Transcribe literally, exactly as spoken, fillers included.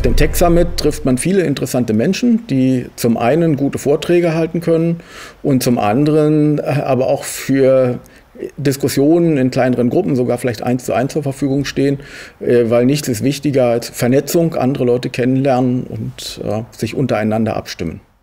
dem Tech Summit trifft man viele interessante Menschen, die zum einen gute Vorträge halten können und zum anderen aber auch für Diskussionen in kleineren Gruppen, sogar vielleicht eins zu eins zur Verfügung stehen, weil nichts ist wichtiger als Vernetzung, andere Leute kennenlernen und sich untereinander abstimmen.